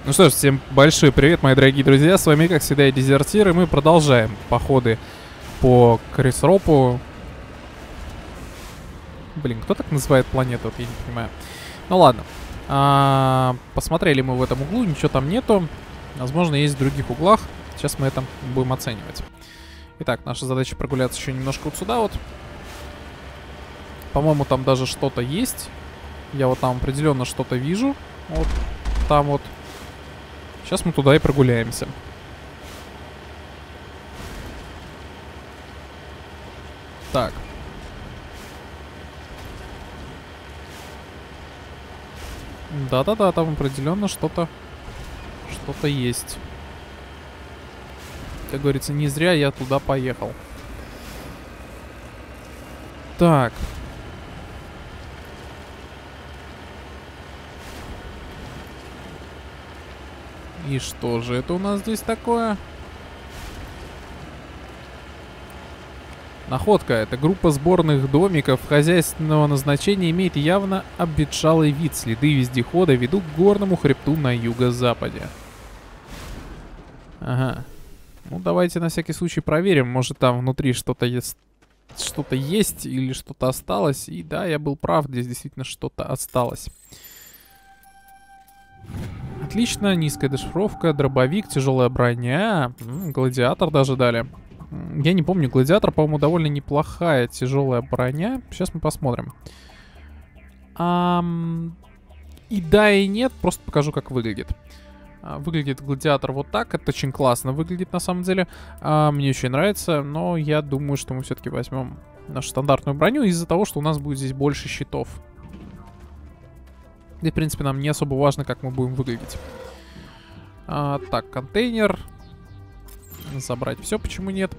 Ну что ж, всем большой привет, мои дорогие друзья. С вами, как всегда, Дезертир, и мы продолжаем походы по Крисропу. Блин, кто так называет планету? Вот я не понимаю. Ну ладно. Посмотрели мы в этом углу, ничего там нету. Возможно, есть в других углах. Сейчас мы это будем оценивать. Итак, наша задача прогуляться еще немножко вот сюда вот. По-моему, там даже что-то есть. Я вот там определенно что-то вижу. Вот там вот. Сейчас мы туда и прогуляемся. Так. Да-да-да, там определенно что-то есть. Как говорится, не зря я туда поехал. Так. И что же это у нас здесь такое? Находка. Это группа сборных домиков хозяйственного назначения имеет явно обветшалый вид. Следы вездехода ведут к горному хребту на юго-западе. Ага. Ну, давайте на всякий случай проверим. Может, там внутри что-то есть, или что-то осталось. И да, я был прав. Здесь действительно что-то осталось. Отлично, низкая дешифровка, дробовик, тяжелая броня, гладиатор даже дали. Я не помню, гладиатор, по-моему, довольно неплохая тяжелая броня. Сейчас мы посмотрим. И да, и нет, просто покажу, как выглядит. Выглядит гладиатор вот так, это очень классно выглядит на самом деле. Мне очень нравится, но я думаю, что мы все-таки возьмем нашу стандартную броню из-за того, что у нас будет здесь больше щитов. И, в принципе, нам не особо важно, как мы будем выглядеть. Так, контейнер. Забрать все, почему нет?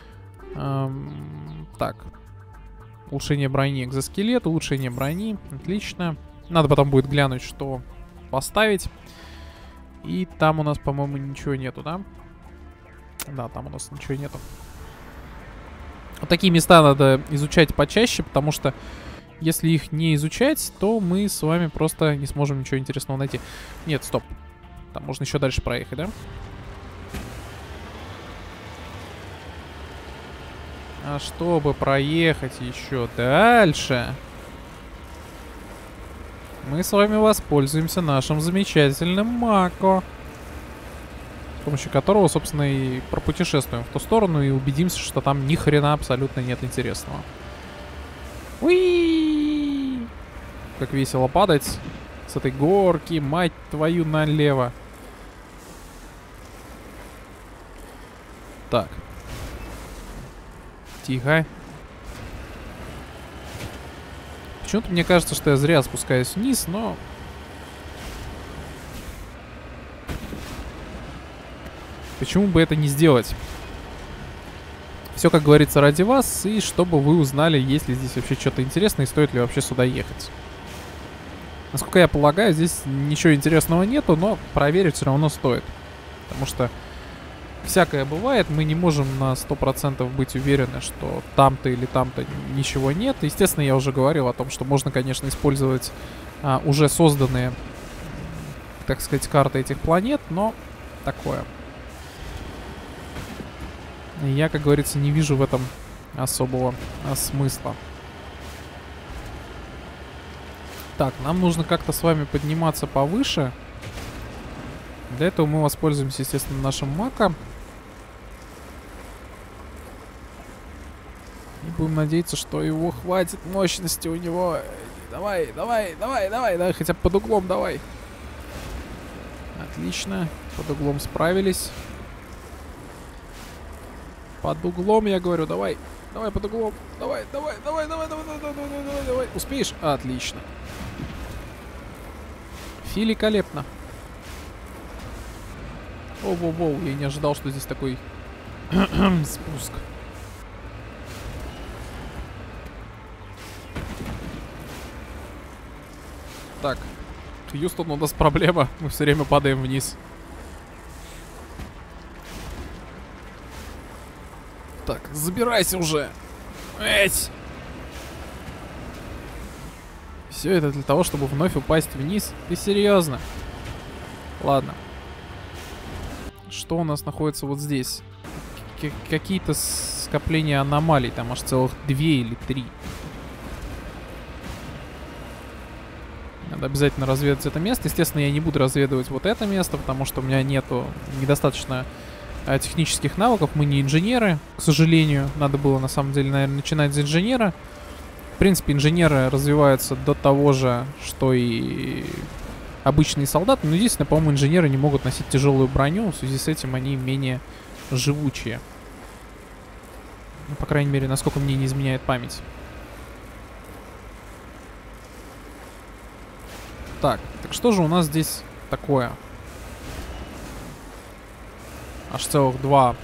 Так. Улучшение брони, экзоскелет, улучшение брони. Отлично. Надо потом будет глянуть, что поставить. И там у нас, по-моему, ничего нету, да? Да, там у нас ничего нету. Вот такие места надо изучать почаще, потому что если их не изучать, то мы с вами просто не сможем ничего интересного найти. Нет, стоп. Там можно еще дальше проехать, да? А чтобы проехать еще дальше, мы с вами воспользуемся нашим замечательным Мако, с помощью которого, собственно, и пропутешествуем в ту сторону и убедимся, что там ни хрена абсолютно нет интересного. Уи! Как весело падать с этой горки, мать твою, налево. Так. Тихо. Почему-то мне кажется, что я зря спускаюсь вниз, но... Почему бы это не сделать? Все, как говорится, ради вас, и чтобы вы узнали, есть ли здесь вообще что-то интересное, и стоит ли вообще сюда ехать. Насколько я полагаю, здесь ничего интересного нету, но проверить все равно стоит. Потому что всякое бывает, мы не можем на 100% быть уверены, что там-то или там-то ничего нет. Естественно, я уже говорил о том, что можно, конечно, использовать уже созданные, так сказать, карты этих планет, но такое. Я, как говорится, не вижу в этом особого смысла. Так, нам нужно как-то с вами подниматься повыше. Для этого мы воспользуемся, естественно, нашим Мако. И будем надеяться, что его хватит мощности у него. Давай, хотя бы под углом давай. Отлично, под углом справились. Под углом, я говорю, давай под углом. Давай. Успеешь? Отлично. Великолепно. Воу, я не ожидал, что здесь такой спуск. Так, Хьюстон, у нас проблема. Мы все время падаем вниз. Так, забирайся уже. Эть! Все это для того, чтобы вновь упасть вниз? Ты серьезно? Ладно. что у нас находится вот здесь? Какие-то скопления аномалий, там аж целых 2 или 3. Надо обязательно разведать это место. Естественно, я не буду разведывать вот это место, потому что у меня нету недостаточно технических навыков. Мы не инженеры, к сожалению. Надо было, на самом деле, наверное, начинать с инженера. В принципе, инженеры развиваются до того же, что и обычные солдаты. Но единственное, по-моему, инженеры не могут носить тяжелую броню. В связи с этим они менее живучие. Ну, по крайней мере, насколько мне не изменяет память. Так что же у нас здесь такое? Аж целых 2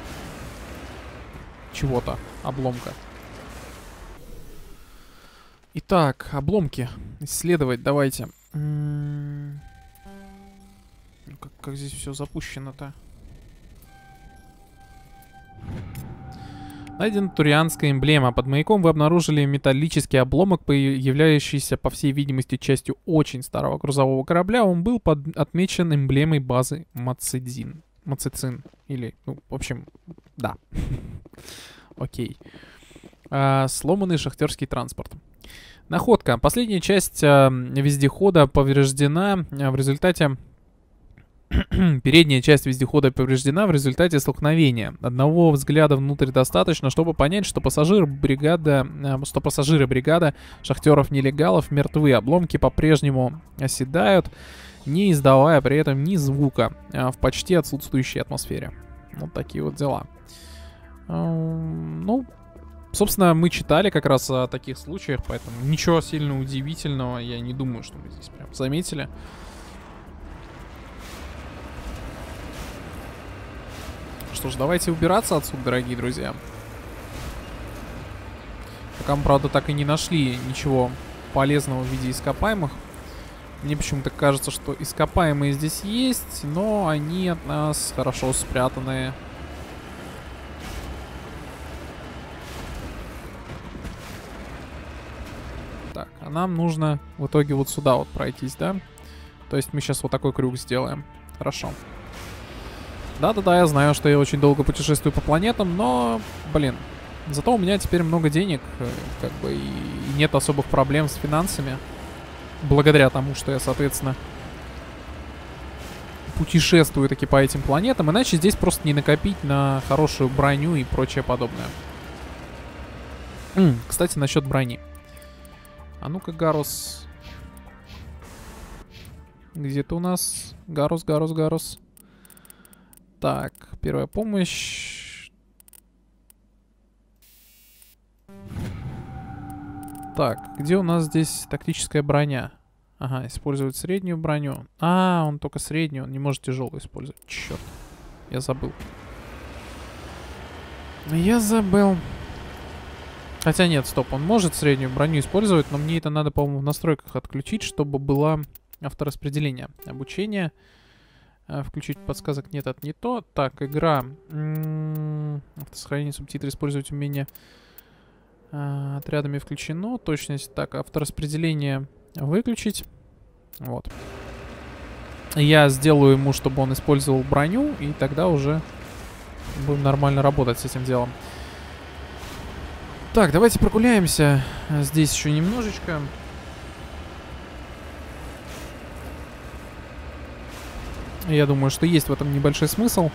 чего-то, обломка. Итак, обломки. Исследовать давайте. Как здесь все запущено-то? Найдена турианская эмблема. Под маяком вы обнаружили металлический обломок, являющийся, по всей видимости, частью очень старого грузового корабля. Он был отмечен эмблемой базы Мацедин. Мацицин. Или, ну, в общем, да. Окей. Сломанный шахтерский транспорт. Находка. Последняя часть вездехода повреждена в результате... Передняя часть вездехода повреждена в результате столкновения. Одного взгляда внутрь достаточно, чтобы понять, что пассажиры бригады шахтеров-нелегалов мертвы. Обломки по-прежнему оседают, не издавая при этом ни звука в почти отсутствующей атмосфере. Вот такие вот дела. Ну, собственно, мы читали как раз о таких случаях, поэтому ничего сильно удивительного я не думаю, что мы здесь прям заметили. Что ж, давайте убираться отсюда, дорогие друзья. Пока мы, правда, так и не нашли ничего полезного в виде ископаемых. Мне почему-то кажется, что ископаемые здесь есть, но они от нас хорошо спрятаны. Так, а нам нужно в итоге вот сюда вот пройтись, да? То есть мы сейчас вот такой крюк сделаем. Хорошо. Да-да-да, я знаю, что я очень долго путешествую по планетам, но, блин, зато у меня теперь много денег, как бы, и нет особых проблем с финансами. Благодаря тому, что я, соответственно, путешествую таки по этим планетам. Иначе здесь просто не накопить на хорошую броню и прочее подобное. Кстати, насчет брони. А ну-ка, Гарус. Где-то у нас Гарус. Так, первая помощь. Так, где у нас здесь тактическая броня? Ага, использовать среднюю броню. А, он только среднюю, он не может тяжелую использовать. Черт, я забыл. Хотя нет, стоп, он может среднюю броню использовать, но мне это надо, по-моему, в настройках отключить, чтобы было автораспределение. Обучение. Включить подсказок нет, это не то. Так, игра. Автосохранение, субтитры, использовать умение отрядами включено. Точность. Так, автораспределение выключить. Вот. Я сделаю ему, чтобы он использовал броню, и тогда уже будем нормально работать с этим делом. Так, давайте прогуляемся здесь еще немножечко. Я думаю, что есть в этом небольшой смысл.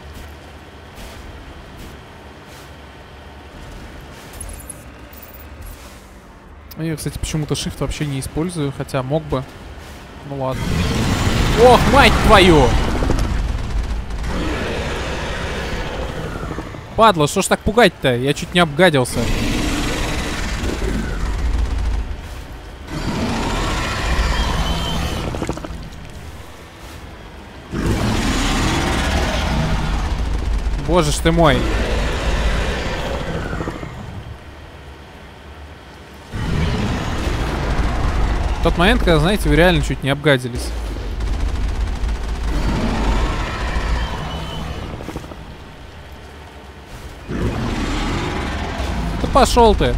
Я, кстати, почему-то Shift вообще не использую, хотя мог бы. Ну ладно. Ох, мать твою! Падла, что ж так пугать-то? Я чуть не обгадился. Боже ж ты мой. В тот момент, когда, знаете, вы реально чуть не обгадились. Да пошел ты.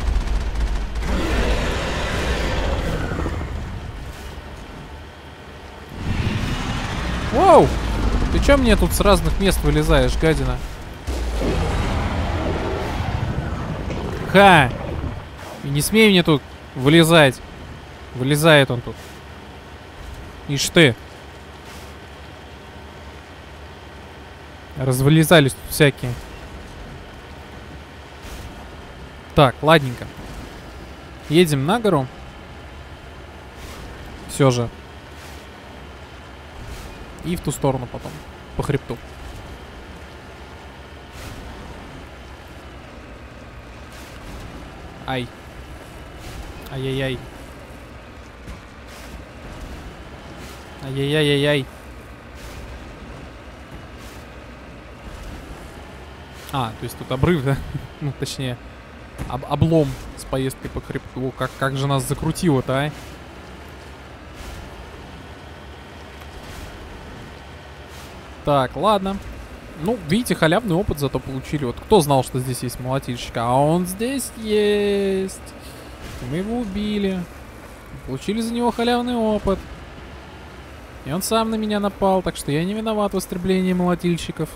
Воу! Ты Ты чё мне тут с разных мест вылезаешь, гадина? Ха! И не смей мне тут вылезать. Вылезает он тут. Ишь ты. Развылезались тут всякие. Так, ладненько. Едем на гору. Все же. И в ту сторону потом. По хребту. Ай. Ай-яй-яй. Ай-яй-яй-яй-яй. А, то есть тут обрыв, да? Ну, точнее, облом с поездкой по хребту. Как же нас закрутило-то, а? Так, ладно. Ну, видите, халявный опыт зато получили. Вот кто знал, что здесь есть молотильщик? А он здесь есть. Мы его убили. Получили за него халявный опыт. И он сам на меня напал, так что я не виноват в истреблении молотильщиков.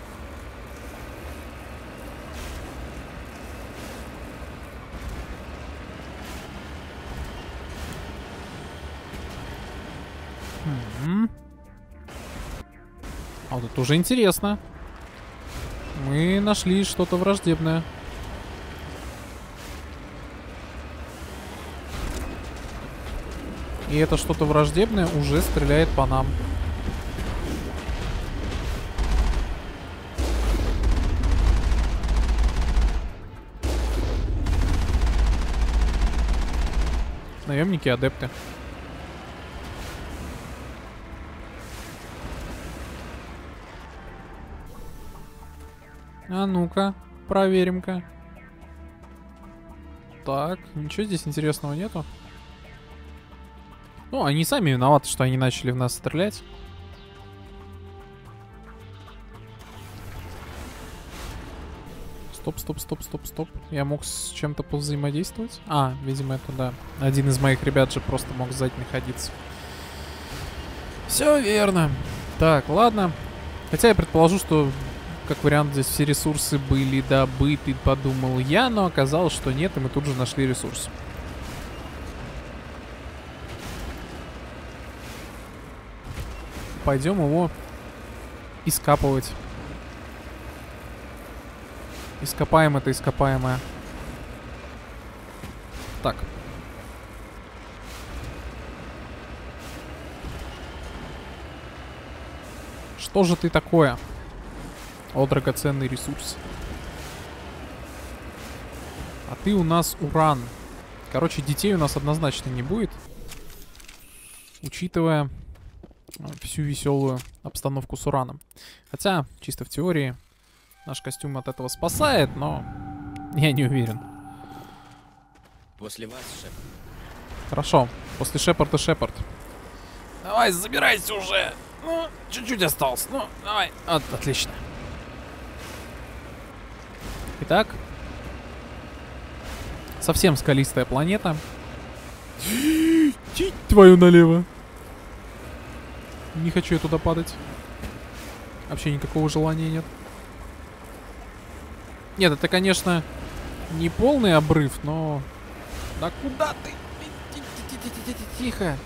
А вот это уже интересно. Мы нашли что-то враждебное. И это что-то враждебное уже стреляет по нам. Наемники, адепты. А ну-ка, проверим-ка. Так, ничего здесь интересного нету. Ну, они сами виноваты, что они начали в нас стрелять. Стоп, стоп, стоп, стоп, стоп. Я мог с чем-то повзаимодействовать? А, видимо, это да. Один из моих ребят же просто мог сзади находиться. Все верно. Так, ладно. Хотя я предположу, что, как вариант, здесь все ресурсы были добыты, подумал я, но оказалось, что нет, и мы тут же нашли ресурс. Пойдем его искапывать. Ископаем это ископаемое. Так. Что же ты такое? О, драгоценный ресурс. А ты у нас уран. Короче, детей у нас однозначно не будет. Учитывая всю веселую обстановку с ураном. Хотя, чисто в теории, наш костюм от этого спасает, но я не уверен. После вас, Шепард. Хорошо, после Шепарда Шепард. Давай, забирайся уже. Ну, чуть-чуть осталось. Ну, давай. Вот, отлично. Итак. Совсем скалистая планета. Тить твою налево. Не хочу я туда падать. Вообще никакого желания нет. Нет, это, конечно, не полный обрыв, но... Да куда ты? Тихо.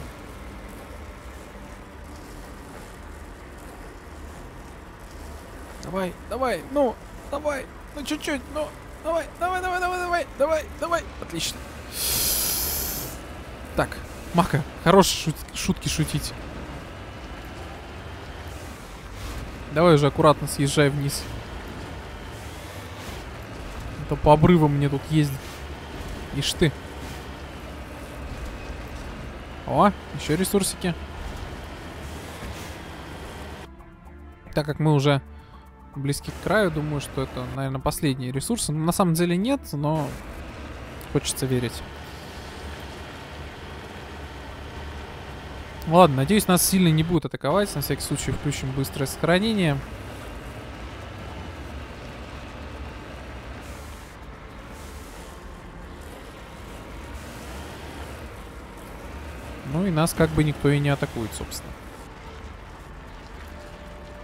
Давай, давай, ну, давай, ну чуть-чуть, ну, давай, давай, давай, давай, давай, давай, давай. Отлично. Так, Мака, хорошие шутки шутить. Давай уже аккуратно съезжай вниз. А то по обрывам мне тут ездить. Ишь ты. О, еще ресурсики. Так как мы уже близки к краю, думаю, что это, наверное, последние ресурсы. На самом деле нет, но хочется верить. Ладно, надеюсь, нас сильно не будут атаковать. На всякий случай включим быстрое сохранение. Ну и нас как бы никто и не атакует, собственно.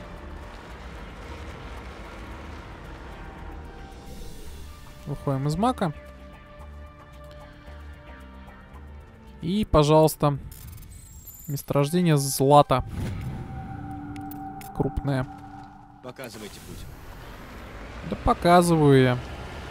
выходим из мака. И, пожалуйста, месторождение злата. Крупное. Показывайте путь. Да показываю я.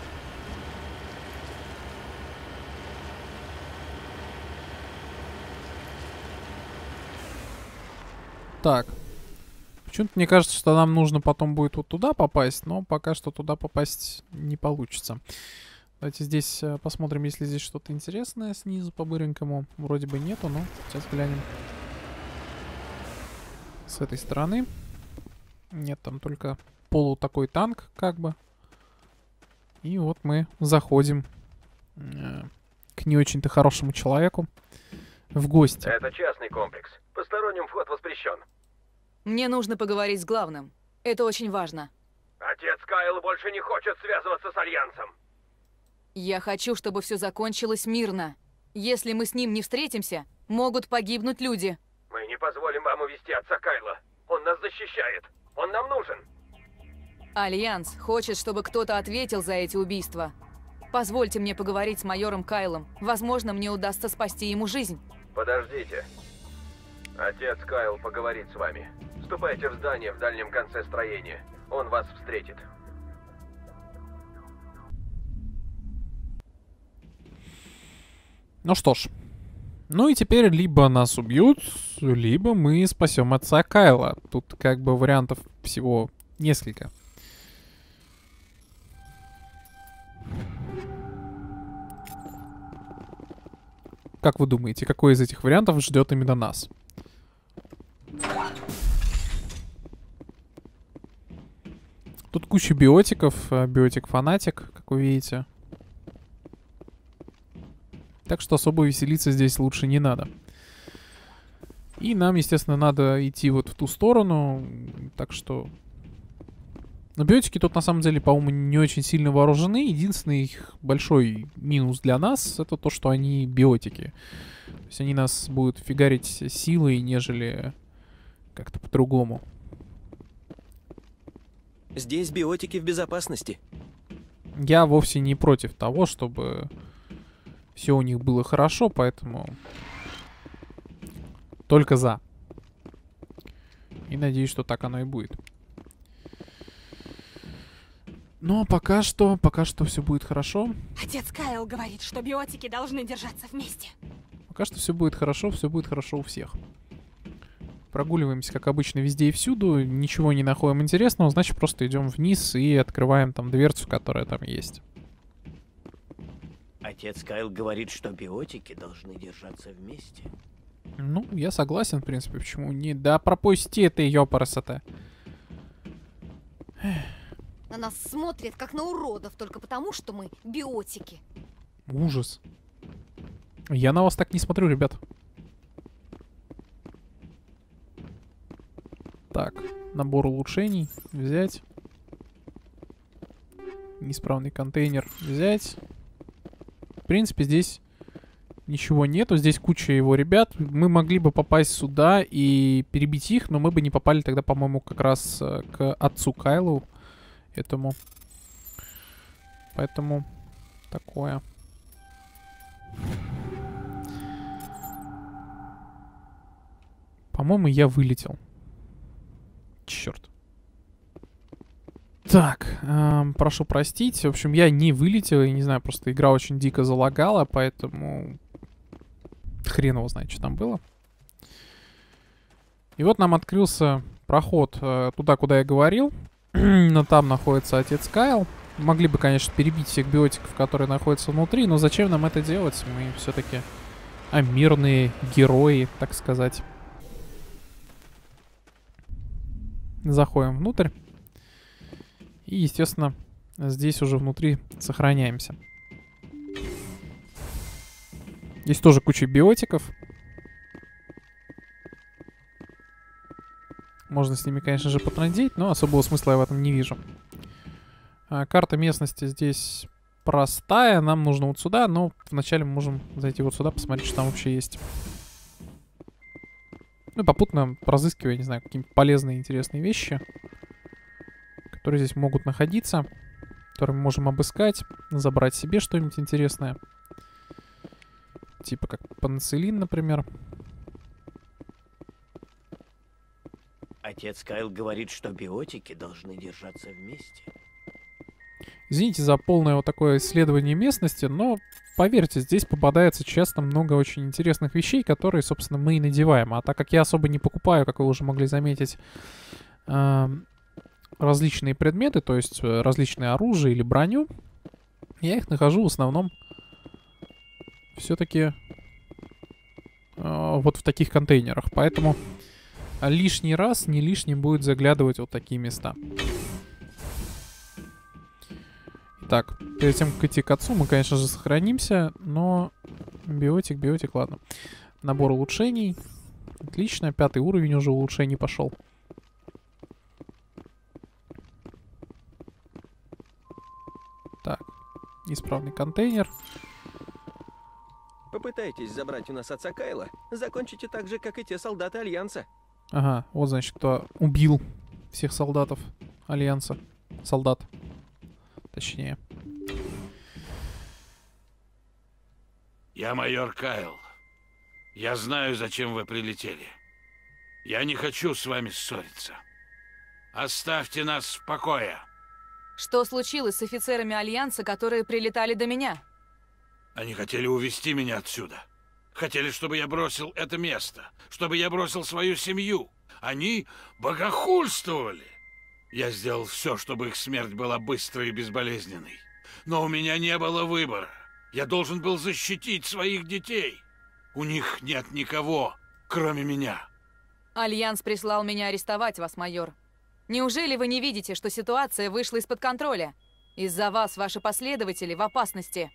Так. Почему-то мне кажется, что нам нужно потом будет вот туда попасть, но пока что туда попасть не получится. Давайте здесь посмотрим, есть ли здесь что-то интересное снизу по-быренькому. Вроде бы нету, но сейчас глянем. С этой стороны. Нет, там только такой танк, как бы. И вот мы заходим к не очень-то хорошему человеку в гости. Это частный комплекс. Посторонним вход воспрещен. Мне нужно поговорить с главным. Это очень важно. Отец Кайл больше не хочет связываться с Альянсом. Я хочу, чтобы все закончилось мирно. Если мы с ним не встретимся, могут погибнуть люди. Мы не позволим вам увести отца Кайла. Он нас защищает. Он нам нужен. Альянс хочет, чтобы кто-то ответил за эти убийства. Позвольте мне поговорить с майором Кайлом. Возможно, мне удастся спасти ему жизнь. Подождите. Отец Кайл поговорит с вами. Вступайте в здание в дальнем конце строения. Он вас встретит. Ну что ж. Ну и теперь либо нас убьют, либо мы спасем отца Кайла. Тут как бы вариантов всего несколько. Как вы думаете, какой из этих вариантов ждет именно нас? Тут куча биотиков, биотик-фанатик, как вы видите. Так что особо веселиться здесь лучше не надо. И нам, естественно, надо идти вот в ту сторону. Так что... Но биотики тут на самом деле, по-моему, не очень сильно вооружены. Единственный их большой минус для нас — это то, что они биотики. То есть они нас будут фигарить силой, нежели как-то по-другому. Здесь биотики в безопасности. Я вовсе не против того, чтобы все у них было хорошо, поэтому только за. И надеюсь, что так оно и будет. Но пока что все будет хорошо. Отец Кайл говорит, что биотики должны держаться вместе. Пока что все будет хорошо у всех. Прогуливаемся, как обычно, везде и всюду. Ничего не находим интересного, значит, просто идем вниз и открываем там дверцу, которая там есть. Отец Кайл говорит, что биотики должны держаться вместе. Ну, я согласен, в принципе, почему не... Да пропусти это, ёпарасоте. На нас смотрят, как на уродов, только потому, что мы биотики. Ужас. Я на вас так не смотрю, ребят. Так, набор улучшений взять. Неисправный контейнер взять. В принципе, здесь ничего нету. Здесь куча его ребят. Мы могли бы попасть сюда и перебить их, но мы бы не попали тогда, по-моему, как раз к отцу Кайлу этому. Поэтому такое. По-моему, я вылетел. Черт. Так, прошу простить. В общем, я не вылетел. Я не знаю, просто игра очень дико залагала, поэтому хрен его знает, что там было. И вот нам открылся проход туда, куда я говорил. Но там находится отец Кайл. Могли бы, конечно, перебить всех биотиков, которые находятся внутри, но зачем нам это делать? Мы все-таки мирные герои, так сказать. Заходим внутрь. И, естественно, здесь уже внутри сохраняемся. Здесь тоже куча биотиков. Можно с ними, конечно же, потрындеть, но особого смысла я в этом не вижу. Карта местности здесь простая. Нам нужно вот сюда, но вначале мы можем зайти вот сюда, посмотреть, что там вообще есть. Ну и попутно разыскивая, не знаю, какие-нибудь полезные, интересные вещи, которые здесь могут находиться. который мы можем обыскать, забрать себе что-нибудь интересное. Типа как пенициллин, например. Отец Кайл говорит, что биотики должны держаться вместе. Извините за полное вот такое исследование местности, но поверьте, здесь попадается часто много очень интересных вещей, которые, собственно, мы и надеваем. А так как я особо не покупаю, как вы уже могли заметить, различные предметы, то есть различные оружие или броню, я их нахожу в основном все-таки вот в таких контейнерах. Поэтому лишний раз не лишним будет заглядывать вот такие места. Так, перед тем, как идти к отцу, мы, конечно же, сохранимся, но биотик, ладно. Набор улучшений. Отлично, 5-й уровень уже улучшений пошел. Так, исправный контейнер. Попытайтесь забрать у нас отца Кайла, закончите так же, как и те солдаты Альянса. Ага, вот, значит, кто убил всех солдатов Альянса. Солдат. Точнее. Я майор Кайл. Я знаю, зачем вы прилетели. Я не хочу с вами ссориться. Оставьте нас в покое. Что случилось с офицерами Альянса, которые прилетали до меня? Они хотели увезти меня отсюда. Хотели, чтобы я бросил это место, чтобы я бросил свою семью. Они богохульствовали. Я сделал все, чтобы их смерть была быстрой и безболезненной. Но у меня не было выбора. Я должен был защитить своих детей. У них нет никого, кроме меня. Альянс прислал меня арестовать вас, майор. Неужели вы не видите, что ситуация вышла из-под контроля? Из-за вас ваши последователи в опасности.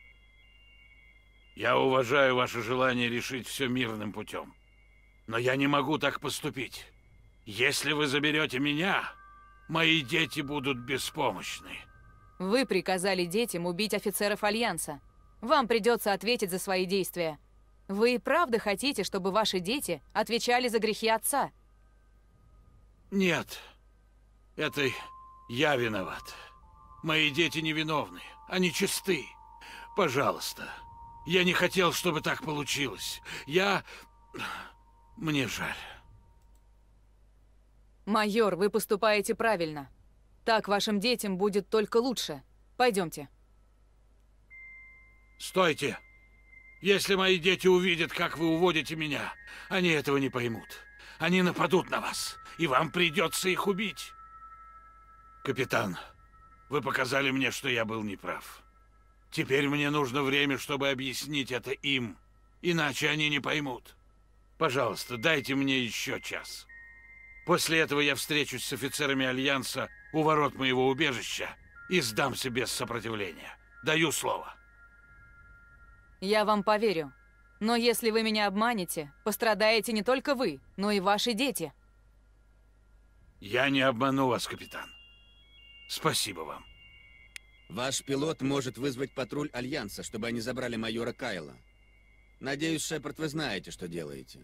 Я уважаю ваше желание решить все мирным путем. Но я не могу так поступить. Если вы заберете меня, мои дети будут беспомощны. Вы приказали детям убить офицеров Альянса. Вам придется ответить за свои действия. Вы и правда хотите, чтобы ваши дети отвечали за грехи отца? Нет. Это я виноват. Мои дети невиновны. Они чисты. Пожалуйста. Я не хотел, чтобы так получилось. Мне жаль. Майор, вы поступаете правильно. Так вашим детям будет только лучше. Пойдемте. Стойте! Если мои дети увидят, как вы уводите меня, они этого не поймут. Они нападут на вас, и вам придется их убить. Капитан, вы показали мне, что я был неправ. Теперь мне нужно время, чтобы объяснить это им, иначе они не поймут. Пожалуйста, дайте мне еще час. После этого я встречусь с офицерами Альянса у ворот моего убежища и сдамся без сопротивления. Даю слово. Я вам поверю. Но если вы меня обманете, пострадаете не только вы, но и ваши дети. Я не обману вас, капитан. Спасибо вам. Ваш пилот может вызвать патруль Альянса, чтобы они забрали майора Кайла. Надеюсь, Шепард, вы знаете, что делаете.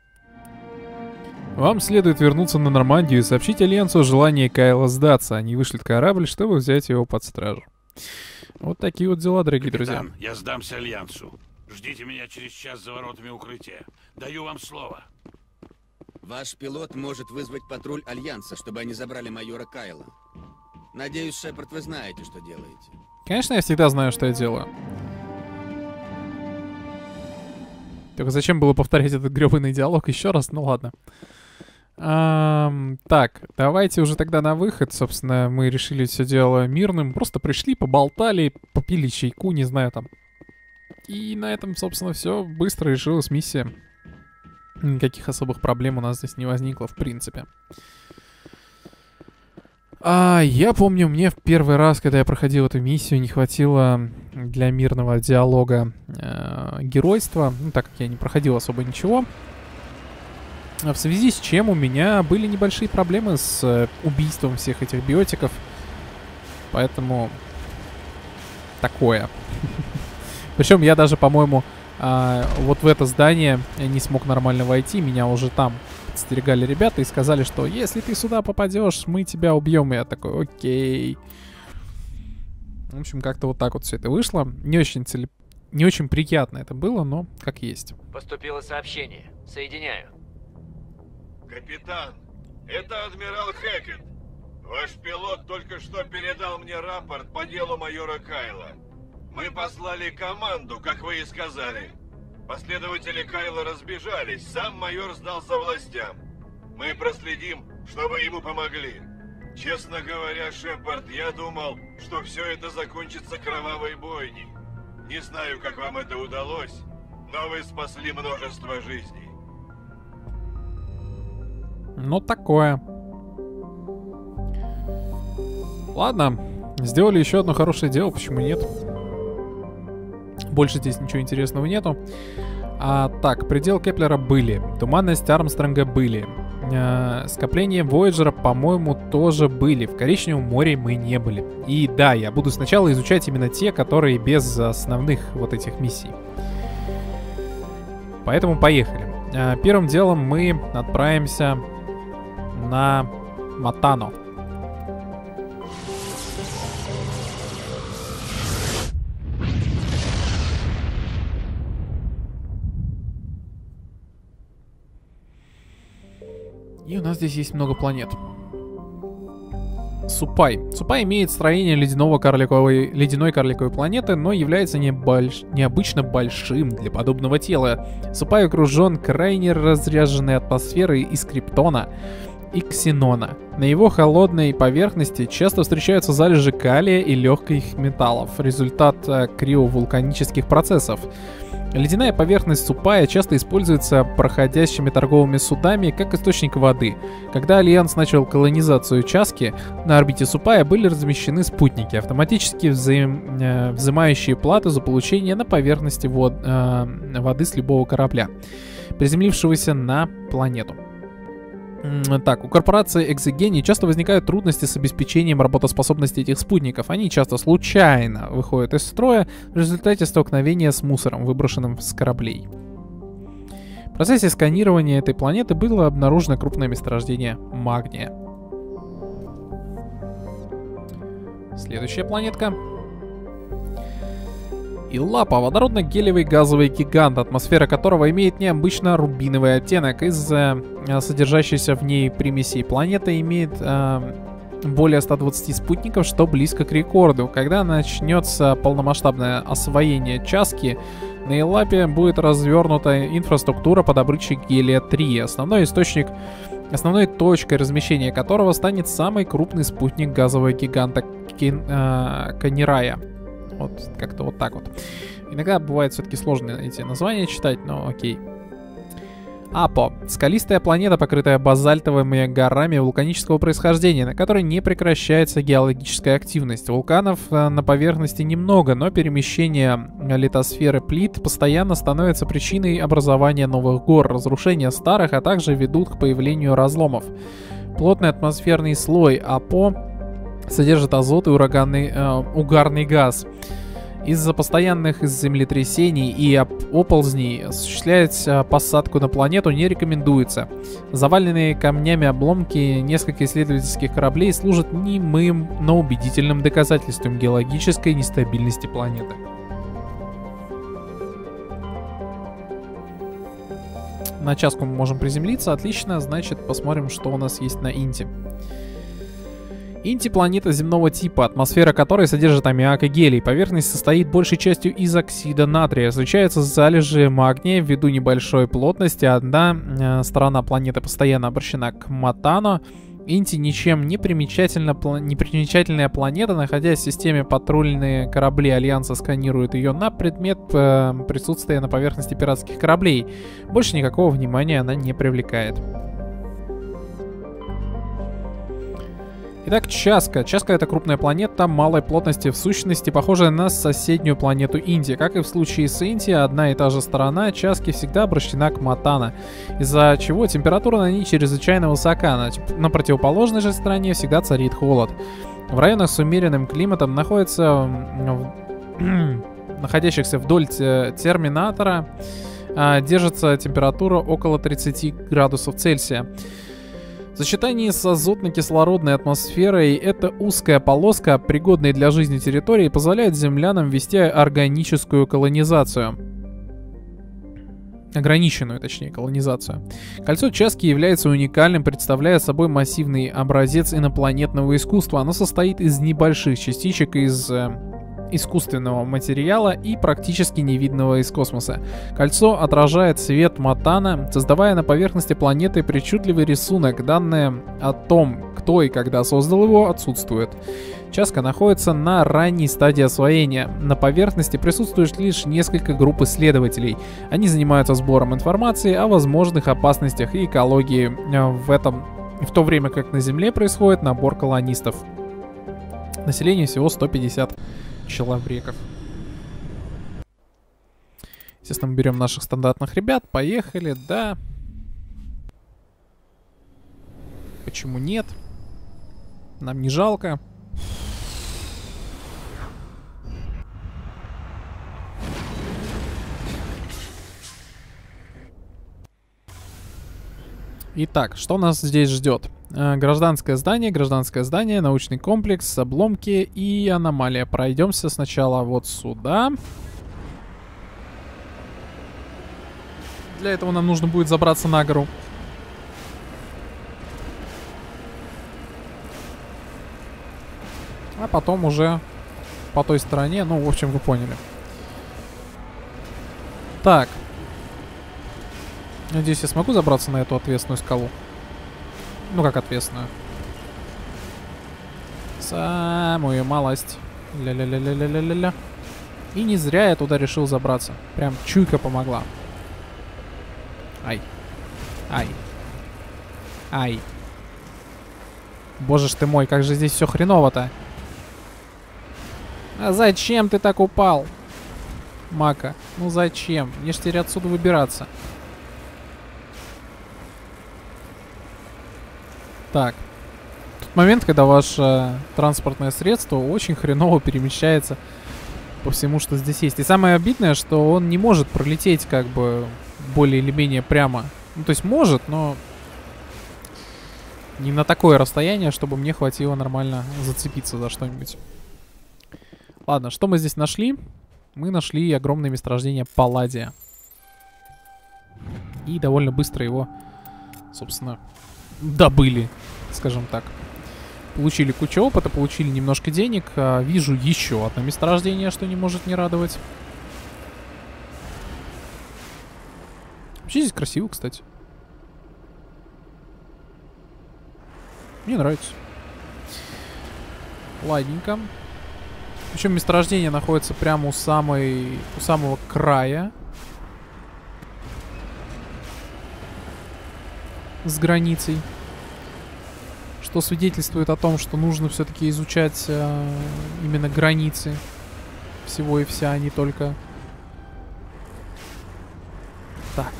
Вам следует вернуться на Нормандию и сообщить Альянсу о желании Кайла сдаться. Они вышлют корабль, чтобы взять его под стражу. Вот такие вот дела, дорогие Капитан, друзья. я сдамся Альянсу. Ждите меня через час за воротами укрытия. Даю вам слово. Ваш пилот может вызвать патруль Альянса, чтобы они забрали майора Кайла. Надеюсь, Шепард, вы знаете, что делаете. Конечно, я всегда знаю, что я делаю. Только зачем было повторять этот грёбаный диалог еще раз? Ну ладно. Так, давайте уже тогда на выход. Собственно, мы решили все дело мирным. Просто пришли, поболтали, попили чайку, не знаю там. И на этом, собственно, все. Быстро решилась миссия. Никаких особых проблем у нас здесь не возникло, в принципе. Я помню, мне в первый раз, когда я проходил эту миссию, не хватило для мирного диалога геройства. Ну, так как я не проходил особо ничего. В связи с чем у меня были небольшие проблемы с убийством всех этих биотиков. Поэтому такое. Причем я даже, по-моему, вот в это здание не смог нормально войти. Меня уже там подстерегали ребята и сказали, что если ты сюда попадешь, мы тебя убьем. И я такой, окей. В общем, как-то вот так вот все это вышло. Не очень приятно это было, но как есть. Поступило сообщение. Соединяю. Капитан, это адмирал Хэкет. Ваш пилот только что передал мне рапорт по делу майора Кайла. Мы послали команду, как вы и сказали. Последователи Кайла разбежались, сам майор сдался властям. Мы проследим, чтобы ему помогли. Честно говоря, Шепард, я думал, что все это закончится кровавой бойней. Не знаю, как вам это удалось, но вы спасли множество жизней. Ну, такое. Ладно, сделали еще одно хорошее дело, почему нет? Больше здесь ничего интересного нету. Так, предел Кеплера были. Туманность Армстронга были. Скопление Вояджера, по-моему, тоже были. В Коричневом море мы не были. И да, я буду сначала изучать именно те, которые без основных вот этих миссий. Поэтому поехали. Первым делом мы отправимся на Матано. И у нас здесь есть много планет. Супай. Супай имеет строение ледяной карликовой планеты, но является необычно большим для подобного тела. Супай окружен крайне разряженной атмосферой из криптона и ксенона. На его холодной поверхности часто встречаются залежи калия и легких металлов, результат криовулканических процессов. Ледяная поверхность Супая часто используется проходящими торговыми судами как источник воды. Когда Альянс начал колонизацию Часки, на орбите Супая были размещены спутники, автоматически взимающие плату за получение на поверхности воды с любого корабля, приземлившегося на планету. Так, у корпорации Экзогений часто возникают трудности с обеспечением работоспособности этих спутников. Они часто случайно выходят из строя в результате столкновения с мусором, выброшенным с кораблей. В процессе сканирования этой планеты было обнаружено крупное месторождение магния. Следующая планетка. Иллапа — водородно-гелевый газовый гигант, атмосфера которого имеет необычно рубиновый оттенок из-за содержащейся в ней примесей. Планета имеет более 120 спутников, что близко к рекорду. Когда начнется полномасштабное освоение Часки, на Иллапе будет развернута инфраструктура по добыче гелия-3, основной точкой размещения которого станет самый крупный спутник газового гиганта Канирая. Вот как-то вот так вот. Иногда бывает все-таки сложно эти названия читать, но окей. Апо. Скалистая планета, покрытая базальтовыми горами вулканического происхождения, на которой не прекращается геологическая активность. Вулканов на поверхности немного, но перемещение литосферы плит постоянно становится причиной образования новых гор, разрушения старых, а также ведут к появлению разломов. Плотный атмосферный слой Апо содержит азот и угарный газ. Из-за постоянных землетрясений и оползней осуществлять посадку на планету не рекомендуется. Заваленные камнями обломки нескольких исследовательских кораблей служат немым, но убедительным доказательством геологической нестабильности планеты. На Часку мы можем приземлиться, отлично, значит посмотрим, что у нас есть на Инте. Инти — планета земного типа, атмосфера которой содержит аммиак и гелий. Поверхность состоит большей частью из оксида натрия. Встречаются залежи магния ввиду небольшой плотности. Одна сторона планеты постоянно обращена к Матано. Инти ничем не примечательная планета. Находясь в системе, патрульные корабли Альянса сканируют ее на предмет присутствия на поверхности пиратских кораблей. Больше никакого внимания она не привлекает. Итак, Часка. Часка — это крупная планета малой плотности, в сущности похожая на соседнюю планету Инди. Как и в случае с Инди, одна и та же сторона Часки всегда обращена к Матано, из-за чего температура на ней чрезвычайно высока. На противоположной же стороне всегда царит холод. В районах с умеренным климатом находящихся вдоль терминатора держится температура около 30 градусов Цельсия. В сочетании с азотно-кислородной атмосферой эта узкая полоска, пригодная для жизни территории, позволяет землянам вести органическую колонизацию. Ограниченную, точнее, колонизацию. Кольцо Часки является уникальным, представляя собой массивный образец инопланетного искусства. Оно состоит из небольших частичек из искусственного материала и практически невидного из космоса. Кольцо отражает свет Матана, создавая на поверхности планеты причудливый рисунок. Данные о том, кто и когда создал его, отсутствуют. Часка находится на ранней стадии освоения. На поверхности присутствует лишь несколько групп исследователей. Они занимаются сбором информации о возможных опасностях и экологии в то время как на Земле происходит набор колонистов. Население всего 150 человеков. Естественно, мы берем наших стандартных ребят. Поехали, да. Почему нет? Нам не жалко. Итак, что нас здесь ждет? Гражданское здание, научный комплекс, обломки и аномалия. Пройдемся сначала вот сюда. Для этого нам нужно будет забраться на гору. А потом уже по той стороне, ну, в общем, вы поняли. Так. Надеюсь, я смогу забраться на эту отвесную скалу. Ну, как отвесную. Самую малость. Ля-ля-ля-ля-ля-ля-ля. И не зря я туда решил забраться. Прям чуйка помогла. Ай. Ай. Ай. Боже ж ты мой, как же здесь все хреново-то. А зачем ты так упал? Мака, ну зачем? Мне ж теперь отсюда выбираться. Так. Тот момент, когда ваше транспортное средство очень хреново перемещается по всему, что здесь есть. И самое обидное, что он не может пролететь как бы более или менее прямо. Ну, то есть может, но не на такое расстояние, чтобы мне хватило нормально зацепиться за что-нибудь. Ладно, что мы здесь нашли? Мы нашли огромное месторождение палладия. И довольно быстро его, собственно, добыли, скажем так. Получили кучу опыта, получили немножко денег. Вижу еще одно месторождение, что не может не радовать. Вообще здесь красиво, кстати. Мне нравится. Ладненько. Причем месторождение находится прямо у самого края. С границей. Что свидетельствует о том, что нужно все-таки изучать именно границы всего и вся, а не только... Так.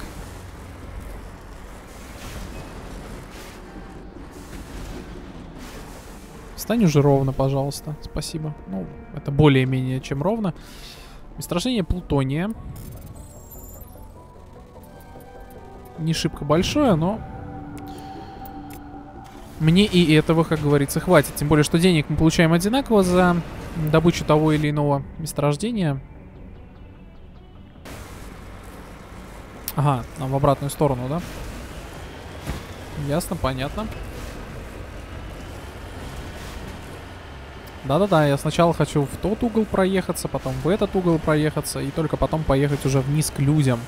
Встань уже ровно, пожалуйста. Спасибо. Ну, это более-менее чем ровно. Месторождение плутония. Не шибко большое, но... Мне и этого, как говорится, хватит. Тем более, что денег мы получаем одинаково за добычу того или иного месторождения. Ага, нам в обратную сторону, да? Ясно, понятно. Да-да-да, я сначала хочу в тот угол проехаться, потом в этот угол проехаться, и только потом поехать уже вниз к людям.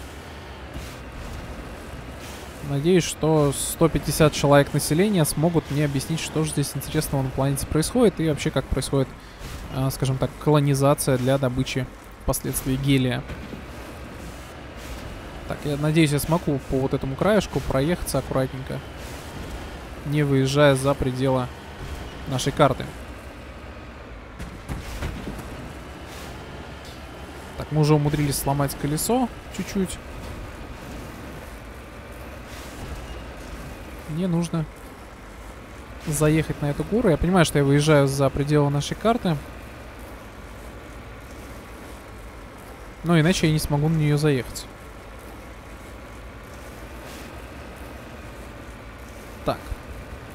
Надеюсь, что 150 человек населения смогут мне объяснить, что же здесь интересного на планете происходит, и вообще как происходит, скажем так, колонизация для добычи впоследствии гелия. Так, я надеюсь, я смогу по вот этому краешку проехаться аккуратненько, не выезжая за пределы нашей карты. Так, мы уже умудрились сломать колесо чуть-чуть. Мне нужно заехать на эту гору. Я понимаю, что я выезжаю за пределы нашей карты. Но иначе я не смогу на нее заехать. Так.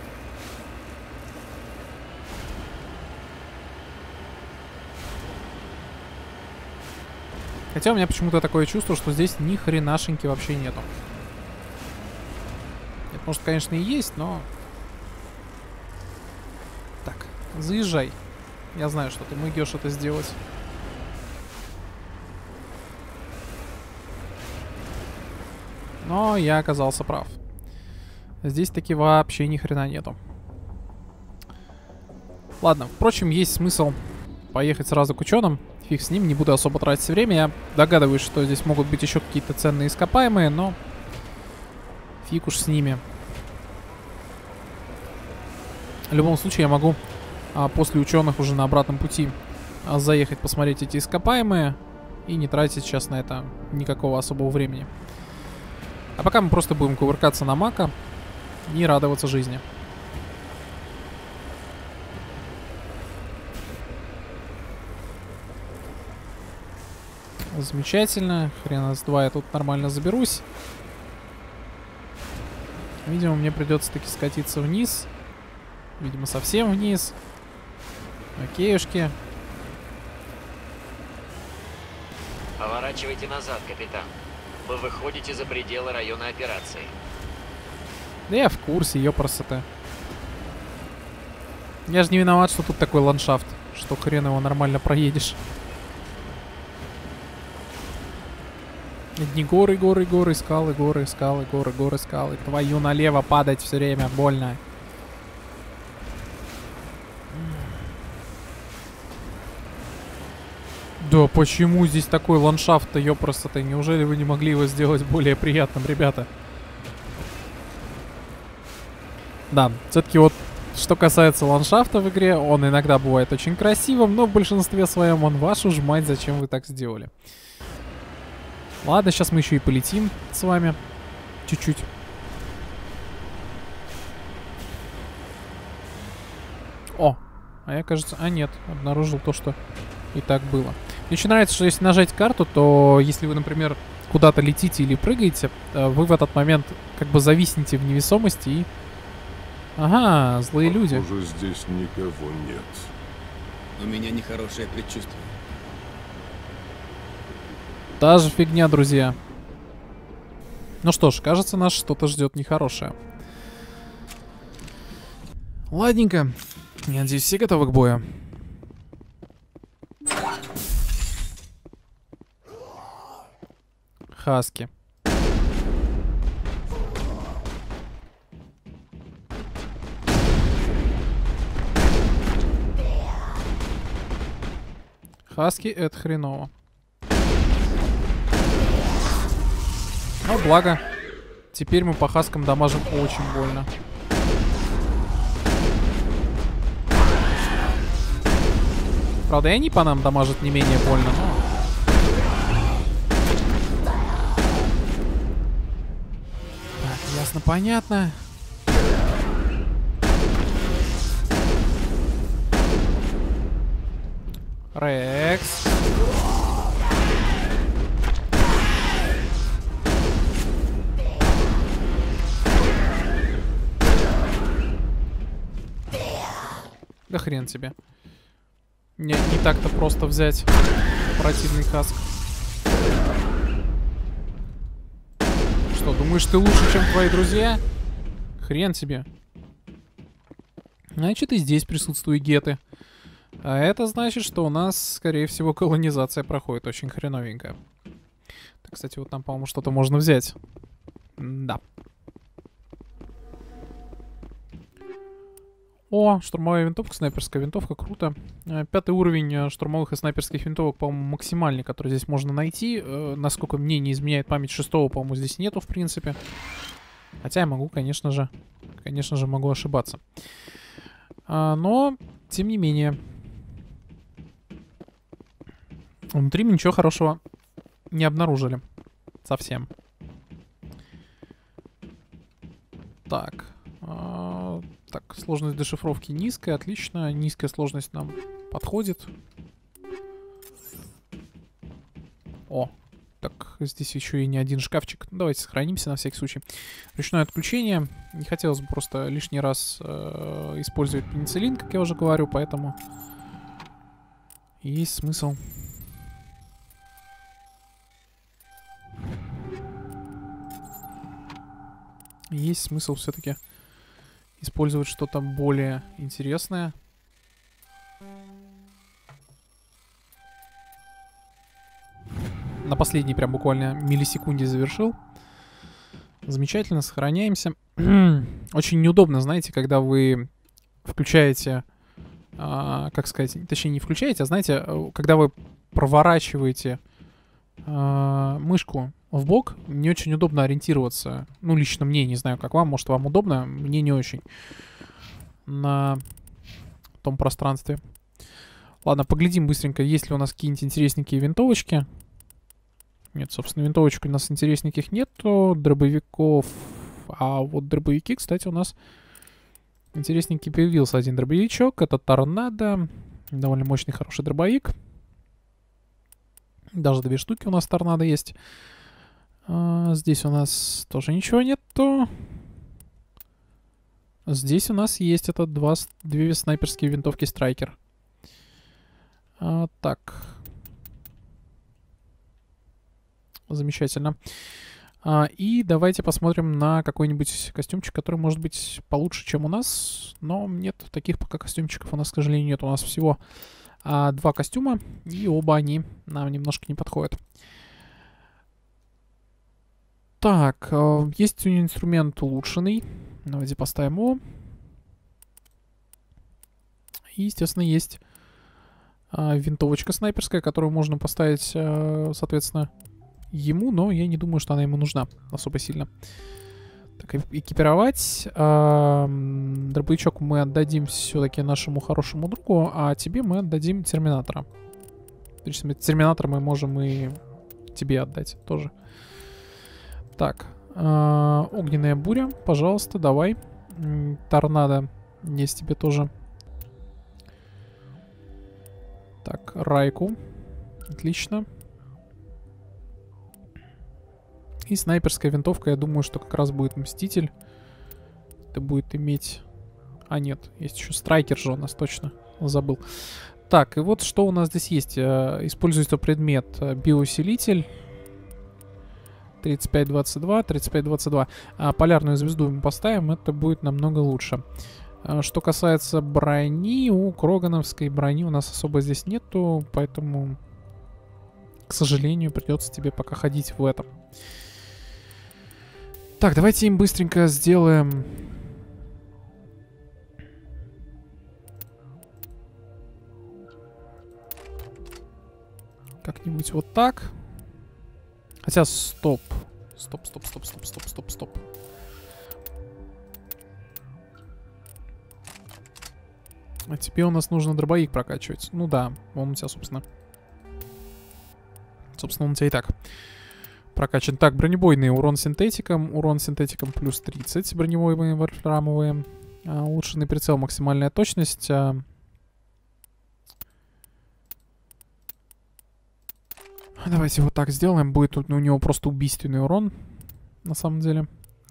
Хотя у меня почему-то такое чувство, что здесь ни хренашеньки вообще нету. Нет, может, конечно, и есть, но... Так, заезжай. Я знаю, что ты могешь это сделать. Но я оказался прав. Здесь таки вообще ни хрена нету. Ладно, впрочем, есть смысл поехать сразу к ученым. Фиг с ним, не буду особо тратить время. Я догадываюсь, что здесь могут быть еще какие-то ценные ископаемые, но фиг уж с ними. В любом случае, я могу после ученых уже на обратном пути заехать посмотреть эти ископаемые и не тратить сейчас на это никакого особого времени. А пока мы просто будем кувыркаться на Мака и радоваться жизни. Замечательно. Хрена с два я тут нормально заберусь. Видимо, мне придется таки скатиться вниз. Видимо, совсем вниз. Окейушки. Поворачивайте назад, капитан. Вы выходите за пределы района операции. Да я в курсе, ёпрст-то. Я же не виноват, что тут такой ландшафт, что хрен его нормально проедешь. Одни горы, горы, горы, скалы, горы, скалы, горы, горы, скалы. Твою налево падать все время, больно. Да почему здесь такой ландшафт-то, ёпрст-то? Неужели вы не могли его сделать более приятным, ребята? Да, все-таки вот, что касается ландшафта в игре, он иногда бывает очень красивым, но в большинстве своем он вашу ж мать, зачем вы так сделали? Ладно, сейчас мы еще и полетим с вами. Чуть-чуть. О, а я, кажется... А, нет, обнаружил то, что и так было. Мне очень нравится, что если нажать карту, то если вы, например, куда-то летите или прыгаете, вы в этот момент как бы зависнете в невесомости и... Ага, злые люди. Уже здесь никого нет. У меня нехорошее предчувствие. Та же фигня, друзья. Ну что ж, кажется, нас что-то ждет нехорошее. Ладненько. Я надеюсь, все готовы к бою. Хаски. Хаски — это хреново. Но благо, теперь мы по хаскам дамажим очень больно. Правда, и они по нам дамажат не менее больно, но... Так, ясно, понятно. Рекс. Да хрен тебе. Не так-то просто взять противный хаск. Что, думаешь, ты лучше, чем твои друзья? Хрен тебе. Значит, и здесь присутствуют геты. А это значит, что у нас, скорее всего, колонизация проходит очень хреновенько. Так, кстати, вот там, по-моему, что-то можно взять. Да. О, штурмовая винтовка, снайперская винтовка, круто. 5-й уровень штурмовых и снайперских винтовок, по-моему, максимальный, который здесь можно найти. Насколько мне не изменяет память, 6-го, по-моему, здесь нету, в принципе. Хотя я могу, конечно же могу ошибаться. Но, тем не менее, внутри мы ничего хорошего не обнаружили. Совсем. Так. Так, сложность дешифровки низкая, отлично. Низкая сложность нам подходит. О, так, здесь еще и не один шкафчик. Давайте сохранимся на всякий случай. Ручное отключение. Не хотелось бы просто лишний раз использовать пенициллин, как я уже говорю, поэтому есть смысл есть смысл все-таки использовать что-то более интересное. На последней прям буквально миллисекунде завершил. Замечательно, сохраняемся. Очень неудобно, знаете, когда вы включаете, как сказать, точнее не включаете, а знаете, когда вы проворачиваете мышку в бок, не очень удобно ориентироваться. Ну, лично мне, не знаю, как вам, может, вам удобно, мне не очень на том пространстве. Ладно, поглядим быстренько, есть ли у нас какие-нибудь интересненькие винтовочки. Нет, собственно, винтовочек у нас интересненьких нету, дробовиков. А вот дробовики, кстати, у нас интересненький появился один дробовичок. Это торнадо. Довольно мощный, хороший дробовик. Даже 2 штуки у нас торнадо есть. Здесь у нас тоже ничего нету. Здесь у нас есть это 2 снайперские винтовки Страйкер. Так. Замечательно. И давайте посмотрим на какой-нибудь костюмчик, который может быть получше, чем у нас. Но нет, таких пока костюмчиков у нас, к сожалению, нет. У нас всего 2 костюма, и оба они нам немножко не подходят. Так, есть инструмент улучшенный. Давайте поставим его. И, естественно, есть винтовочка снайперская, которую можно поставить, соответственно, ему, но я не думаю, что она ему нужна особо сильно. Так, экипировать. Дробовичок мы отдадим все-таки нашему хорошему другу, а тебе мы отдадим терминатора. То есть терминатор мы можем и тебе отдать тоже. Так, огненная буря, пожалуйста, давай. Торнадо есть тебе тоже. Так, Райку. Отлично. И снайперская винтовка, я думаю, что как раз будет Мститель. Это будет иметь... А, нет, есть еще Страйкер же у нас, точно. Забыл. Так, и вот что у нас здесь есть. Используется предмет биоусилитель. 3522, 3522. Полярную звезду мы поставим, это будет намного лучше. Что касается брони, у крогановской брони у нас особо здесь нету, поэтому, к сожалению, придется тебе пока ходить в этом. Так, давайте им быстренько сделаем... Как-нибудь вот так. Хотя, стоп. Стоп. А тебе у нас нужно дробовик прокачивать. Ну да, он у тебя, собственно, он у тебя и так прокачан. Так, бронебойные. Урон синтетиком. Урон синтетиком плюс 30. Бронебойные вольфрамовые. Улучшенный прицел. Максимальная точность. Давайте вот так сделаем. Будет тут у него просто убийственный урон. На самом деле.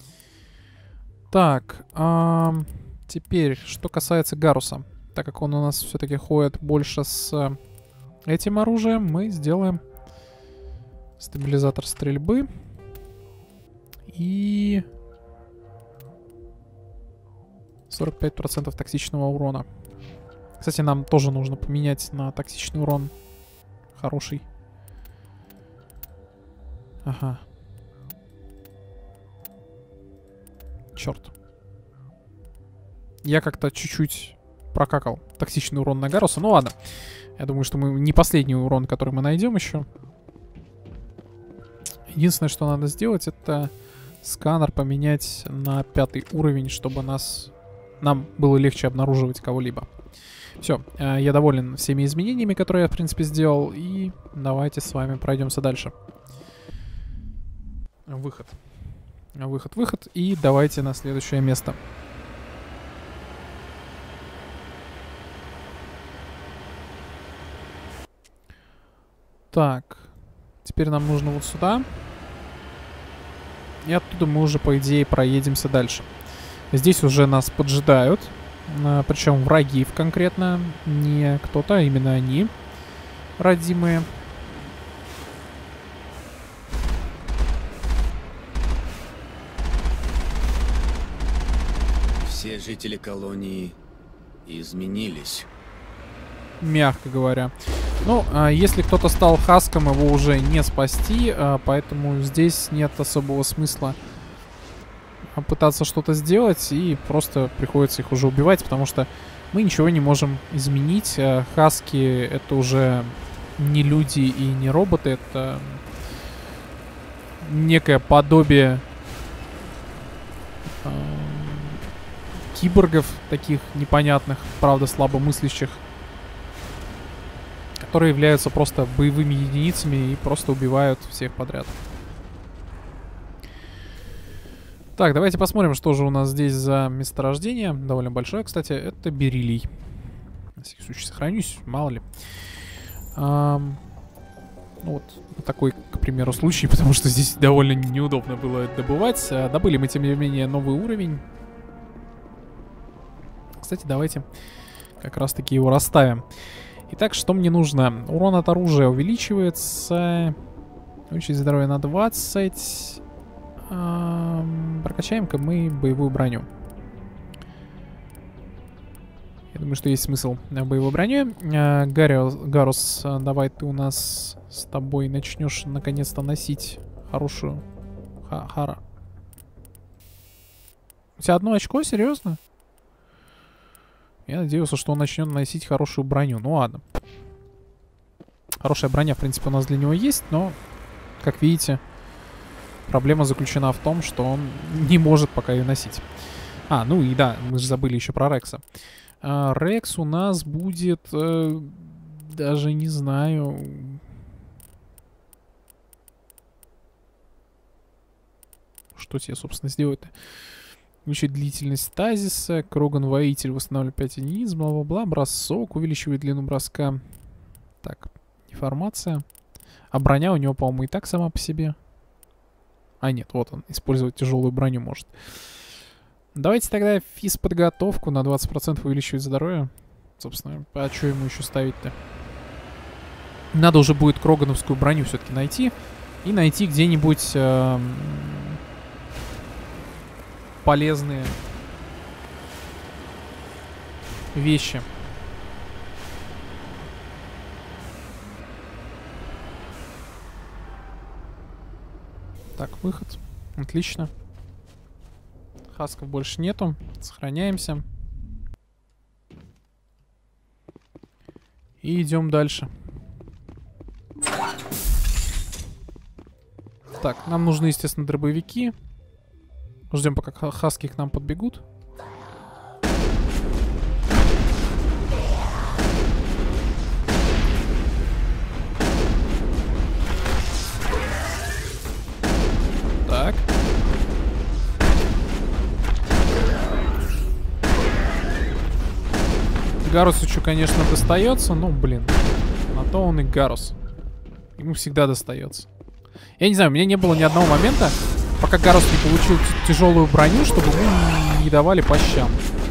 Так. Теперь, что касается Гаруса. Так как он у нас все-таки ходит больше с этим оружием, мы сделаем стабилизатор стрельбы. И 45% токсичного урона. Кстати, нам тоже нужно поменять на токсичный урон. Хороший. Ага. Черт. Я как-то чуть-чуть прокакал токсичный урон на Гаруса. Ну ладно. Я думаю, что мы не последний урон, который мы найдем еще. Единственное, что надо сделать, это сканер поменять на 5 уровень, чтобы нам было легче обнаруживать кого-либо. Все, я доволен всеми изменениями, которые я, в принципе, сделал. И давайте с вами пройдемся дальше. Выход. И давайте на следующее место. Так. Теперь нам нужно вот сюда. И оттуда мы уже, по идее, проедемся дальше. Здесь уже нас поджидают. Причем враги конкретно. Не кто-то, а именно они. Родимые. Все жители колонии изменились. Мягко говоря. Ну, если кто-то стал хаском, его уже не спасти, поэтому здесь нет особого смысла пытаться что-то сделать, и просто приходится их уже убивать, потому что мы ничего не можем изменить. Хаски — это уже не люди и не роботы, это некое подобие киборгов, таких непонятных, правда, слабомыслящих, которые являются просто боевыми единицами и просто убивают всех подряд. Так, давайте посмотрим, что же у нас здесь за месторождение. Довольно большое, кстати. Это бериллий. На всякий случай сохранюсь, мало ли. Ну вот такой, к примеру, случай, потому что здесь довольно неудобно было это добывать. Добыли мы, тем не менее, новый уровень. Кстати, давайте как раз-таки его расставим. Итак, что мне нужно? Урон от оружия увеличивается. Увеличить здоровье на 20. Прокачаем-ка мы боевую броню. Я думаю, что есть смысл в боевой броне. Гарус, давай ты у нас с тобой начнешь наконец-то носить хорошую... У тебя одно очко? Серьезно? Я надеялся, что он начнет носить хорошую броню. Ну ладно. Хорошая броня, в принципе, у нас для него есть, но, как видите, проблема заключена в том, что он не может пока ее носить. Ну и да, мы же забыли еще про Рекса. Рекс у нас будет... даже не знаю... Что тебе, собственно, сделать-то? Увеличить длительность стазиса. Кроган-воитель восстанавливает 5 единиц. Бла-бла-бла. Бросок. Увеличивает длину броска. Так, информация. А броня у него, по-моему, и так сама по себе. Нет, вот он. Использовать тяжелую броню может. Давайте тогда физподготовку на 20% увеличивать здоровье. Собственно, а что ему еще ставить-то? Надо уже будет крогановскую броню все-таки найти. И найти где-нибудь полезные вещи. Так, выход. Отлично. Хасков больше нету. Сохраняемся. И идем дальше. Так, нам нужны, естественно, дробовики. Ждем, пока хаски к нам подбегут. Так. Гарусычу, конечно, достается, но, блин, на то он и Гарус. Ему всегда достается. Я не знаю, у меня не было ни одного момента, пока Гарус не получил тяжелую броню, чтобы мы не давали по щам.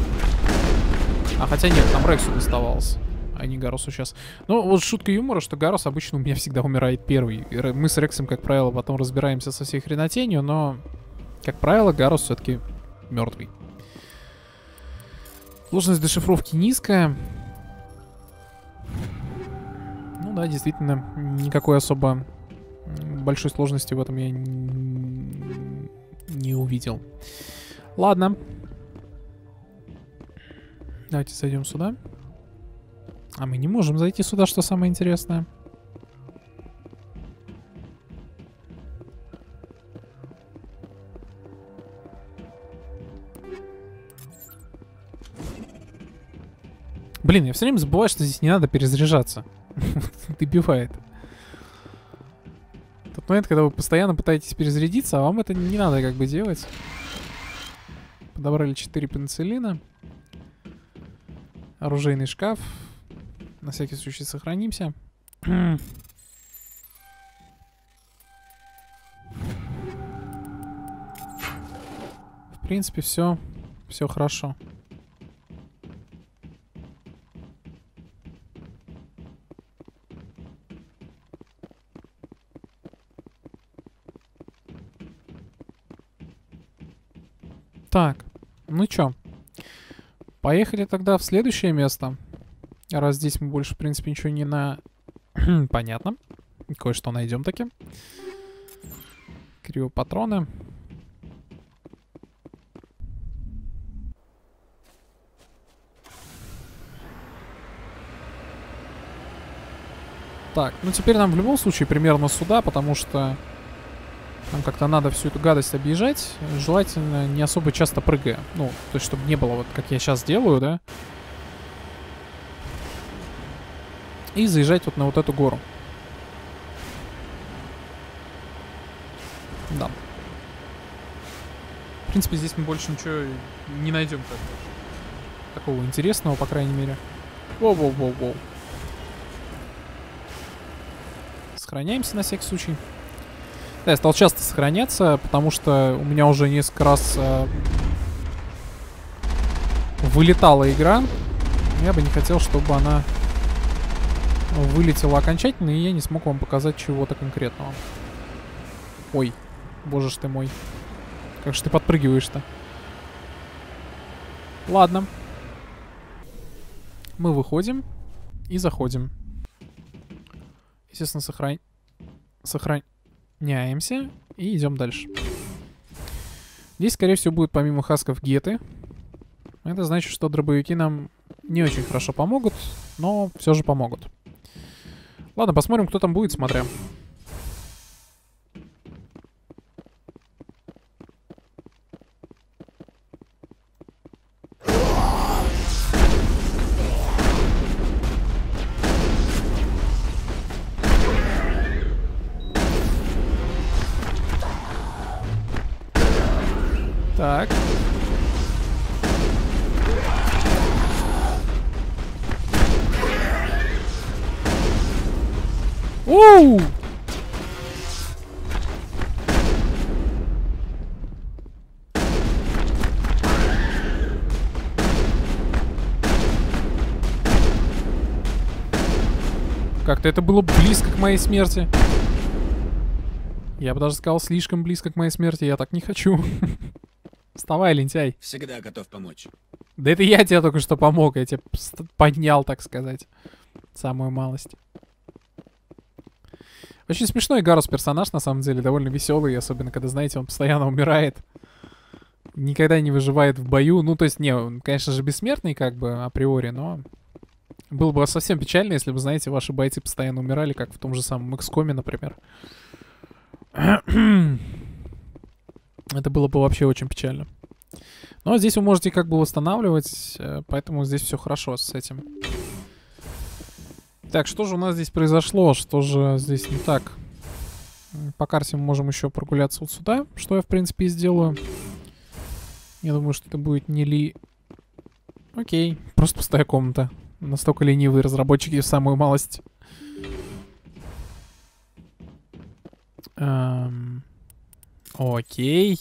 Хотя нет, там Рексу доставалось, а не Гарусу сейчас. Ну, вот шутка юмора, что Гарус обычно у меня всегда умирает первый. Мы с Рексом, как правило, потом разбираемся со всей хренотенью, но, как правило, Гарус все-таки мертвый. Сложность дешифровки низкая. Ну да, действительно, никакой особо большой сложности в этом я не увидел. Ладно. Давайте зайдем сюда. А мы не можем зайти сюда, что самое интересное. Блин, я все время забываю, что здесь не надо перезаряжаться. Добивает. Тот момент, когда вы постоянно пытаетесь перезарядиться, а вам это не надо как бы делать. Подобрали 4 пенициллина. Оружейный шкаф. На всякий случай сохранимся. В принципе, все хорошо. Так, ну чё? Поехали тогда в следующее место. Раз здесь мы больше, в принципе, ничего не на... Понятно. Кое-что найдем таки. Криопатроны. Так, ну теперь нам в любом случае примерно сюда, потому что нам как-то надо всю эту гадость объезжать. Желательно не особо часто прыгая. Ну, то есть, чтобы не было вот как я сейчас делаю, да. И заезжать вот на вот эту гору. Да. В принципе, здесь мы больше ничего не найдем такого интересного, по крайней мере. Воу-воу-воу-воу. Сохраняемся на всякий случай. Да, я стал часто сохраняться, потому что у меня уже несколько раз вылетала игра. Я бы не хотел, чтобы она вылетела окончательно, и я не смог вам показать чего-то конкретного. Ой, боже ж ты мой. Как же ты подпрыгиваешь-то? Ладно. Мы выходим и заходим. Естественно, сохраняемся и идем дальше. Здесь, скорее всего, будет помимо хасков геты. Это значит, что дробовики нам не очень хорошо помогут, но все же помогут. Ладно, посмотрим, кто там будет, смотря. Так. Оу! Как-то это было близко к моей смерти. Я бы даже сказал, слишком близко к моей смерти. Я так не хочу. Вставай, лентяй. Всегда готов помочь. Да это я тебе только что помог. Я тебя поднял, так сказать. Самую малость. Очень смешной Гарус персонаж, на самом деле. Довольно веселый. Особенно, когда, знаете, он постоянно умирает. Никогда не выживает в бою. Ну, то есть, не, он, конечно же, бессмертный, как бы, априори, но... Было бы совсем печально, если бы, знаете, ваши бойцы постоянно умирали, как в том же самом XCOM, например. Это было бы вообще очень печально. Но здесь вы можете как бы восстанавливать, поэтому здесь все хорошо с этим. Так, что же у нас здесь произошло? Что же здесь не так? По карте мы можем еще прогуляться вот сюда, что я, в принципе, и сделаю. Я думаю, что это будет не ли... Окей, просто пустая комната. Настолько ленивые разработчики в самую малость. Окей.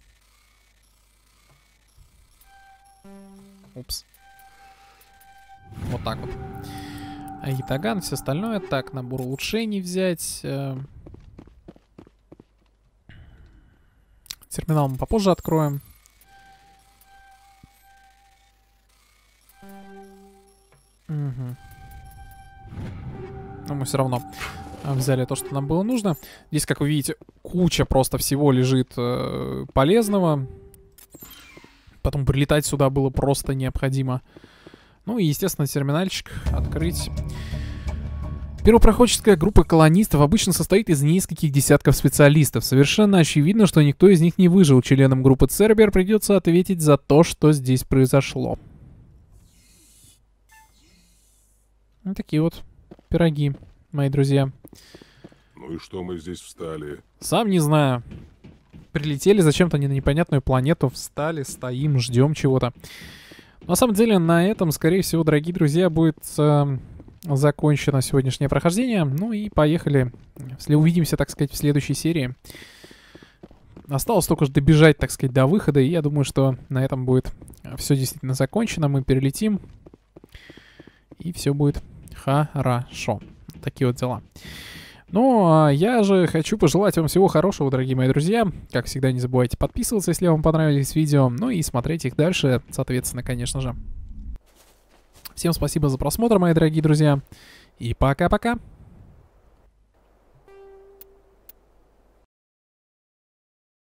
Упс. Вот так вот. Ятаган, все остальное. Так, набор улучшений взять. Терминал мы попозже откроем. Угу. Но мы все равно взяли то, что нам было нужно. Здесь, как вы видите, куча просто всего лежит полезного. Потом прилетать сюда было просто необходимо. Ну и, естественно, терминальчик открыть. Первопроходческая группа колонистов обычно состоит из нескольких десятков специалистов. Совершенно очевидно, что никто из них не выжил. Членам группы Цербер придется ответить за то, что здесь произошло. Вот такие вот пироги, мои друзья. Ну и что мы здесь встали? Сам не знаю. Прилетели зачем-то на непонятную планету, встали, стоим, ждем чего-то. На самом деле, на этом, скорее всего, дорогие друзья, будет закончено сегодняшнее прохождение. Ну и поехали. Увидимся, так сказать, в следующей серии. Осталось только добежать, так сказать, до выхода. И я думаю, что на этом будет все действительно закончено. Мы перелетим. И все будет хорошо. Такие вот дела. Ну, а я же хочу пожелать вам всего хорошего, дорогие мои друзья. Как всегда, не забывайте подписываться, если вам понравились видео. Ну и смотреть их дальше, соответственно, конечно же. Всем спасибо за просмотр, мои дорогие друзья. И пока-пока.